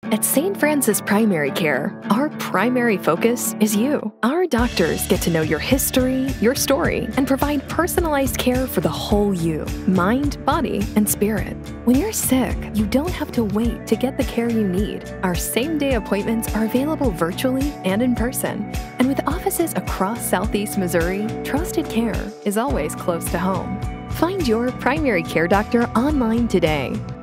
At St. Francis Primary Care, our primary focus is you. Our doctors get to know your history, your story, and provide personalized care for the whole you, mind, body, and spirit. When you're sick, you don't have to wait to get the care you need. Our same-day appointments are available virtually and in person. And with offices across Southeast Missouri, trusted care is always close to home. Find your primary care doctor online today.